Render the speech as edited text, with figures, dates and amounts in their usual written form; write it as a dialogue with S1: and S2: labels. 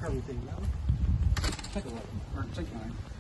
S1: everything now. Take a look. Or take mine.